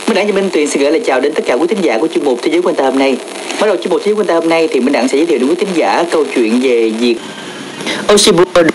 Minh Đẳng và Minh Tuyền xin gửi lời chào đến tất cả quý thính giả của chuyên mục Thế giới quan tâm hôm nay. Bắt đầu chuyên mục Thế giới quan tâm hôm nay thì Minh Đẳng sẽ giới thiệu đến quý thính giả câu chuyện về việc Oxy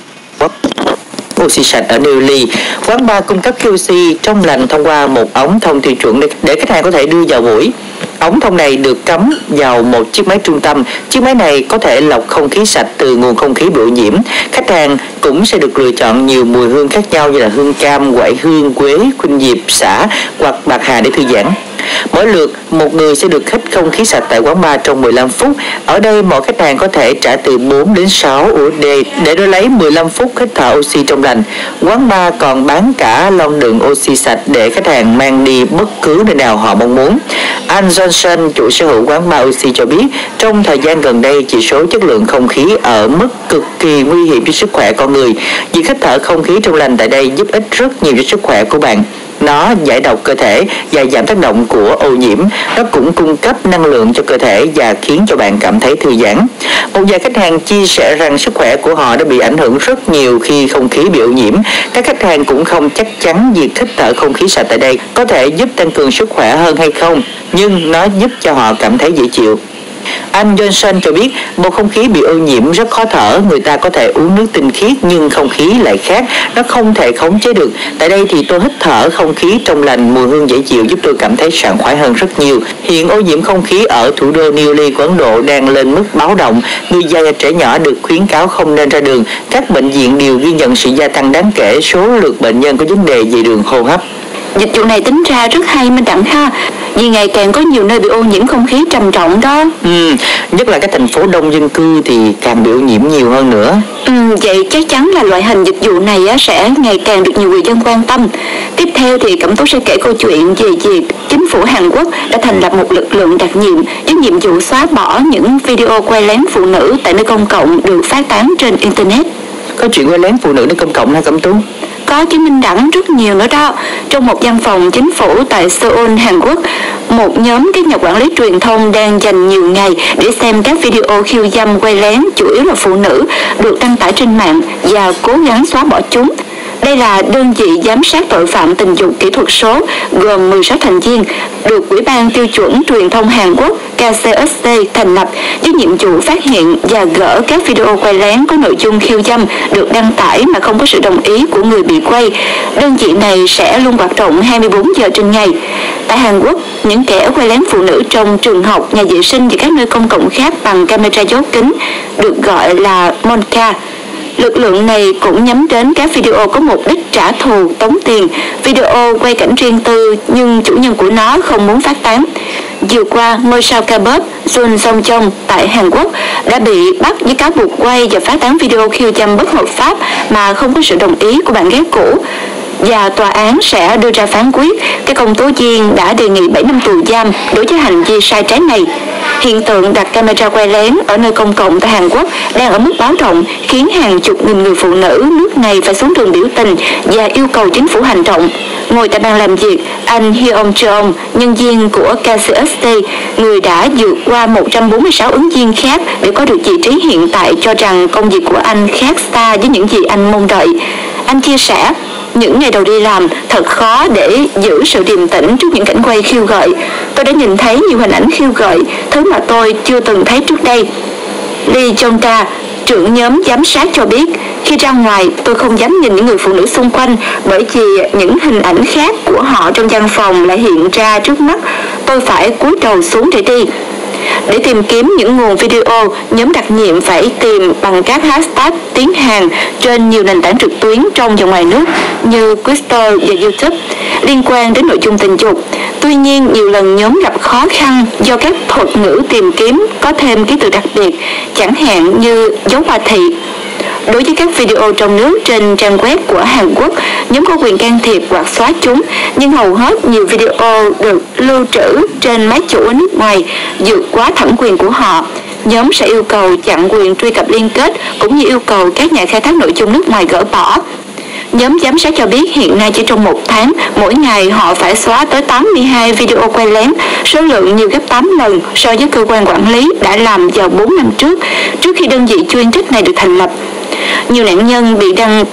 sạch ở New Delhi. Quán bar cung cấp oxy trong lành thông qua một ống thông tiêu chuẩn để khách hàng có thể đưa vào mũi. Ống thông này được cắm vào một chiếc máy trung tâm. Chiếc máy này có thể lọc không khí sạch từ nguồn không khí bị ô nhiễm. Khách hàng cũng sẽ được lựa chọn nhiều mùi hương khác nhau như là hương cam, quậy hương, quế, khuynh diệp, xả hoặc bạc hà để thư giãn. Mỗi lượt, một người sẽ được hít không khí sạch tại quán bar trong 15 phút. Ở đây, mỗi khách hàng có thể trả từ 4 đến 6 USD để đổi lấy 15 phút hít thở oxy trong lành. Quán bar còn bán cả lon đựng oxy sạch để khách hàng mang đi bất cứ nơi nào họ mong muốn. Anh Johnson, chủ sở hữu quán bar oxy cho biết, trong thời gian gần đây, chỉ số chất lượng không khí ở mức cực kỳ nguy hiểm cho sức khỏe con người. Việc hít thở không khí trong lành tại đây giúp ích rất nhiều cho sức khỏe của bạn. Nó giải độc cơ thể và giảm tác động của ô nhiễm. Nó cũng cung cấp năng lượng cho cơ thể và khiến cho bạn cảm thấy thư giãn. Một vài khách hàng chia sẻ rằng sức khỏe của họ đã bị ảnh hưởng rất nhiều khi không khí bị ô nhiễm. Các khách hàng cũng không chắc chắn việc hít thở không khí sạch tại đây có thể giúp tăng cường sức khỏe hơn hay không, nhưng nó giúp cho họ cảm thấy dễ chịu. Anh Johnson cho biết, bầu không khí bị ô nhiễm rất khó thở, người ta có thể uống nước tinh khiết nhưng không khí lại khác, nó không thể khống chế được. Tại đây thì tôi hít thở không khí trong lành, mùi hương dễ chịu giúp tôi cảm thấy sảng khoái hơn rất nhiều. Hiện ô nhiễm không khí ở thủ đô New Delhi của Ấn Độ đang lên mức báo động, người già và trẻ nhỏ được khuyến cáo không nên ra đường. Các bệnh viện đều ghi nhận sự gia tăng đáng kể số lượt bệnh nhân có vấn đề về đường hô hấp. Dịch vụ này tính ra rất hay Minh Đẳng ha, vì ngày càng có nhiều nơi bị ô nhiễm không khí trầm trọng đó. Nhất là các thành phố đông dân cư thì càng bị ô nhiễm nhiều hơn nữa. Vậy chắc chắn là loại hình dịch vụ này sẽ ngày càng được nhiều người dân quan tâm. Tiếp theo thì Cẩm Tú sẽ kể câu chuyện về việc chính phủ Hàn Quốc đã thành lập một lực lượng đặc nhiệm với nhiệm vụ xóa bỏ những video quay lén phụ nữ tại nơi công cộng được phát tán trên Internet. Có chuyện quay lén phụ nữ nơi công cộng hả Cẩm Tú? Có chứ Minh Đẳng, rất nhiều nữa đó. Trong một văn phòng chính phủ tại Seoul, Hàn Quốc, một nhóm các nhà quản lý truyền thông đang dành nhiều ngày để xem các video khiêu dâm quay lén chủ yếu là phụ nữ được đăng tải trên mạng và cố gắng xóa bỏ chúng. Đây là đơn vị giám sát tội phạm tình dục kỹ thuật số gồm 16 thành viên, được Ủy ban Tiêu chuẩn Truyền thông Hàn Quốc KCSC thành lập với nhiệm vụ phát hiện và gỡ các video quay lén có nội dung khiêu dâm được đăng tải mà không có sự đồng ý của người bị quay. Đơn vị này sẽ luôn hoạt động 24 giờ trên ngày. Tại Hàn Quốc, những kẻ quay lén phụ nữ trong trường học, nhà vệ sinh và các nơi công cộng khác bằng camera giấu kính được gọi là Monka. Lực lượng này cũng nhắm đến các video có mục đích trả thù, tống tiền, video quay cảnh riêng tư nhưng chủ nhân của nó không muốn phát tán. Vừa qua, ngôi sao K-pop Jun Song Jong tại Hàn Quốc đã bị bắt với cáo buộc quay và phát tán video khiêu dâm bất hợp pháp mà không có sự đồng ý của bạn gái cũ. Và tòa án sẽ đưa ra phán quyết. Cái công tố viên đã đề nghị 7 năm tù giam đối với hành vi sai trái này. Hiện tượng đặt camera quay lén ở nơi công cộng tại Hàn Quốc đang ở mức báo động, khiến hàng chục nghìn người phụ nữ nước này phải xuống đường biểu tình và yêu cầu chính phủ hành động. Ngồi tại bàn làm việc, anh Hyun Jeong, nhân viên của KCSC, người đã vượt qua 146 ứng viên khác để có được vị trí hiện tại, cho rằng công việc của anh khác xa với những gì anh mong đợi. Anh chia sẻ, những ngày đầu đi làm thật khó để giữ sự điềm tĩnh trước những cảnh quay khiêu gợi. Tôi đã nhìn thấy nhiều hình ảnh khiêu gợi, thứ mà tôi chưa từng thấy trước đây. Lee Jong-ta, trưởng nhóm giám sát cho biết, khi ra ngoài tôi không dám nhìn những người phụ nữ xung quanh bởi vì những hình ảnh khác của họ trong văn phòng lại hiện ra trước mắt. Tôi phải cúi đầu xuống để đi. Để tìm kiếm những nguồn video, nhóm đặc nhiệm phải tìm bằng các hashtag tiếng Hàn trên nhiều nền tảng trực tuyến trong và ngoài nước như Twitter và YouTube liên quan đến nội dung tình dục. Tuy nhiên, nhiều lần nhóm gặp khó khăn do các thuật ngữ tìm kiếm có thêm ký tự đặc biệt, chẳng hạn như dấu hoa thị. Đối với các video trong nước trên trang web của Hàn Quốc, nhóm có quyền can thiệp hoặc xóa chúng, nhưng hầu hết nhiều video được lưu trữ trên máy chủ ở nước ngoài vượt quá thẩm quyền của họ. Nhóm sẽ yêu cầu chặn quyền truy cập liên kết, cũng như yêu cầu các nhà khai thác nội dung nước ngoài gỡ bỏ. Nhóm giám sát cho biết hiện nay chỉ trong 1 tháng, mỗi ngày họ phải xóa tới 82 video quay lén, số lượng nhiều gấp 8 lần so với cơ quan quản lý đã làm vào 4 năm trước khi đơn vị chuyên trách này được thành lập. Nhiều nạn nhân bị đăng clip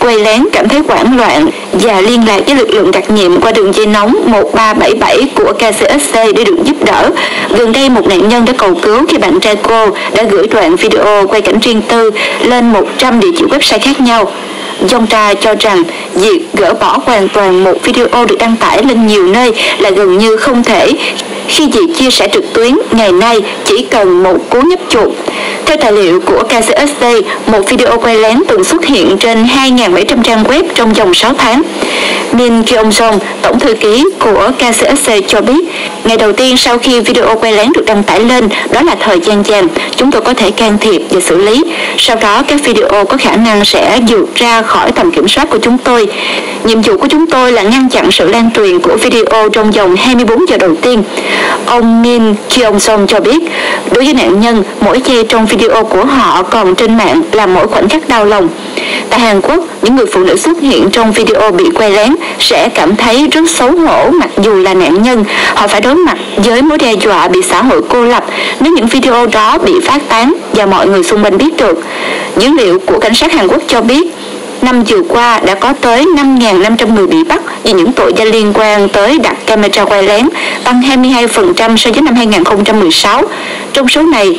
quay lén cảm thấy hoảng loạn và liên lạc với lực lượng đặc nhiệm qua đường dây nóng 1377 của KCSC để được giúp đỡ. Gần đây, một nạn nhân đã cầu cứu khi bạn trai cô đã gửi đoạn video quay cảnh riêng tư lên 100 địa chỉ website khác nhau. Yonta cho rằng việc gỡ bỏ hoàn toàn một video được đăng tải lên nhiều nơi là gần như không thể, khi việc chia sẻ trực tuyến ngày nay chỉ cần một cú nhấp chuột. Theo tài liệu của KCSC, một video quay lén từng xuất hiện trên 2.700 trang web trong vòng 6 tháng. Min Kyung-song, tổng thư ký của KCSC cho biết, ngày đầu tiên sau khi video quay lén được đăng tải lên, đó là thời gian vàng, chúng tôi có thể can thiệp và xử lý. Sau đó, các video có khả năng sẽ vượt ra khỏi tầm kiểm soát của chúng tôi. Nhiệm vụ của chúng tôi là ngăn chặn sự lan truyền của video trong vòng 24 giờ đầu tiên. Ông Min Kyung-song cho biết, đối với nạn nhân, mỗi giây trong video của họ còn trên mạng là mỗi khoảnh khắc đau lòng. Tại Hàn Quốc, những người phụ nữ xuất hiện trong video bị quay lén sẽ cảm thấy rất xấu hổ mặc dù là nạn nhân. Họ phải đối mặt với mối đe dọa bị xã hội cô lập nếu những video đó bị phát tán và mọi người xung quanh biết được. Dữ liệu của cảnh sát Hàn Quốc cho biết, năm vừa qua đã có tới 5.500 người bị bắt vì những tội danh liên quan tới đặt camera quay lén, tăng 22% so với năm 2016. Trong số này,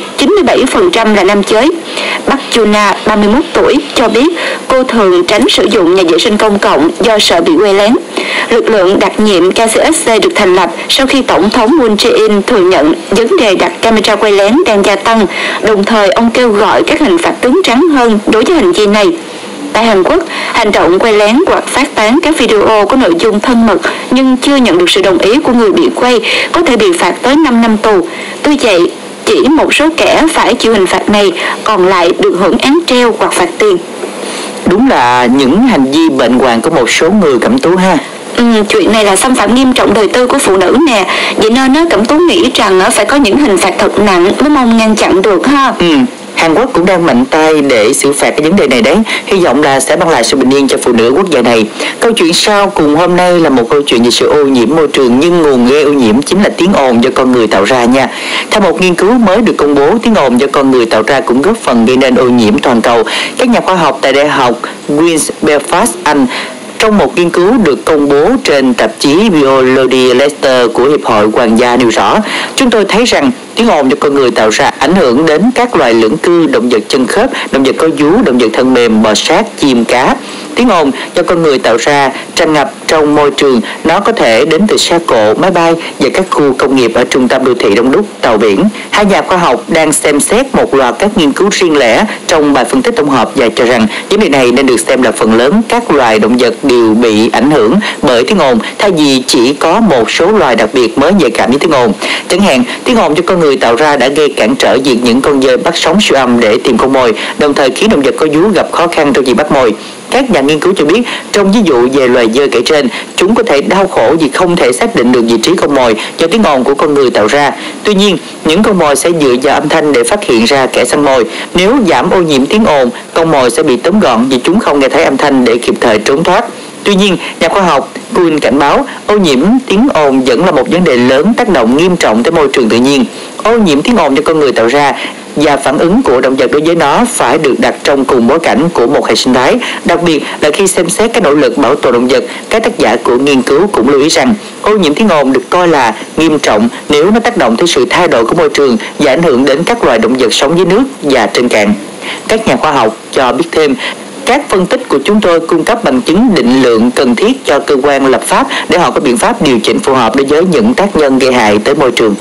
97% là nam giới. Park Juna, 31 tuổi, cho biết cô thường tránh sử dụng nhà vệ sinh công cộng do sợ bị quay lén. Lực lượng đặc nhiệm KCSC được thành lập sau khi Tổng thống Moon Jae-in thừa nhận vấn đề đặt camera quay lén đang gia tăng, đồng thời ông kêu gọi các hình phạt cứng rắn hơn đối với hành vi này. Tại Hàn Quốc, hành động quay lén hoặc phát tán các video có nội dung thân mật nhưng chưa nhận được sự đồng ý của người bị quay có thể bị phạt tới 5 năm tù. Tuy vậy, chỉ một số kẻ phải chịu hình phạt này, còn lại được hưởng án treo hoặc phạt tiền. Đúng là những hành vi bệnh hoạn của một số người, Cẩm Tú ha. Chuyện này là xâm phạm nghiêm trọng đời tư của phụ nữ nè. Vậy nên Cẩm Tú nghĩ rằng phải có những hình phạt thật nặng mới mong ngăn chặn được ha. Hàn Quốc cũng đang mạnh tay để xử phạt cái vấn đề này đấy. Hy vọng là sẽ mang lại sự bình yên cho phụ nữ quốc gia này. Câu chuyện sau cùng hôm nay là một câu chuyện về sự ô nhiễm môi trường, nhưng nguồn gây ô nhiễm chính là tiếng ồn do con người tạo ra nha. Theo một nghiên cứu mới được công bố, tiếng ồn do con người tạo ra cũng góp phần gây nên ô nhiễm toàn cầu. Các nhà khoa học tại Đại học Queen's Belfast, Anh, trong một nghiên cứu được công bố trên tạp chí Biology Letter của Hiệp hội Hoàng gia nêu rõ, chúng tôi thấy rằng tiếng ồn do con người tạo ra ảnh hưởng đến các loài lưỡng cư, động vật chân khớp, động vật có vú, động vật thân mềm, bò sát, chim, cá. Tiếng ồn do con người tạo ra tràn ngập trong môi trường, nó có thể đến từ xe cộ, máy bay và các khu công nghiệp ở trung tâm đô thị đông đúc, tàu biển. Hai nhà khoa học đang xem xét một loạt các nghiên cứu riêng lẻ trong bài phân tích tổng hợp và cho rằng vấn đề này nên được xem là phần lớn các loài động vật đều bị ảnh hưởng bởi tiếng ồn, thay vì chỉ có một số loài đặc biệt mới nhạy cảm với tiếng ồn. Chẳng hạn, tiếng ồn do con người tạo ra đã gây cản trở việc những con dơi bắt sóng siêu âm để tìm con mồi, đồng thời khiến động vật có vú gặp khó khăn trong việc bắt mồi. Các nhà nghiên cứu cho biết, trong ví dụ về loài dơi kể trên, chúng có thể đau khổ vì không thể xác định được vị trí con mồi do tiếng ồn của con người tạo ra. Tuy nhiên, những con mồi sẽ dựa vào âm thanh để phát hiện ra kẻ săn mồi. Nếu giảm ô nhiễm tiếng ồn, con mồi sẽ bị tóm gọn vì chúng không nghe thấy âm thanh để kịp thời trốn thoát. Tuy nhiên, nhà khoa học Kuhn cảnh báo ô nhiễm tiếng ồn vẫn là một vấn đề lớn tác động nghiêm trọng tới môi trường tự nhiên. Ô nhiễm tiếng ồn do con người tạo ra và phản ứng của động vật đối với nó phải được đặt trong cùng bối cảnh của một hệ sinh thái. Đặc biệt là khi xem xét các nỗ lực bảo tồn động vật, các tác giả của nghiên cứu cũng lưu ý rằng ô nhiễm tiếng ồn được coi là nghiêm trọng nếu nó tác động tới sự thay đổi của môi trường và ảnh hưởng đến các loài động vật sống dưới nước và trên cạn. Các nhà khoa học cho biết thêm, các phân tích của chúng tôi cung cấp bằng chứng định lượng cần thiết cho cơ quan lập pháp để họ có biện pháp điều chỉnh phù hợp đối với những tác nhân gây hại tới môi trường.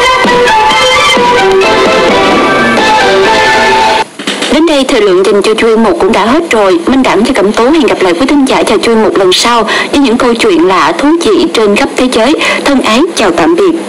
Đến đây thời lượng dành cho chuyên mục cũng đã hết rồi. Minh Đẳng và Cẩm Tú hẹn gặp lại quý thính giả cho chuyên mục lần sau với những câu chuyện lạ thú vị trên khắp thế giới. Thân ái chào tạm biệt.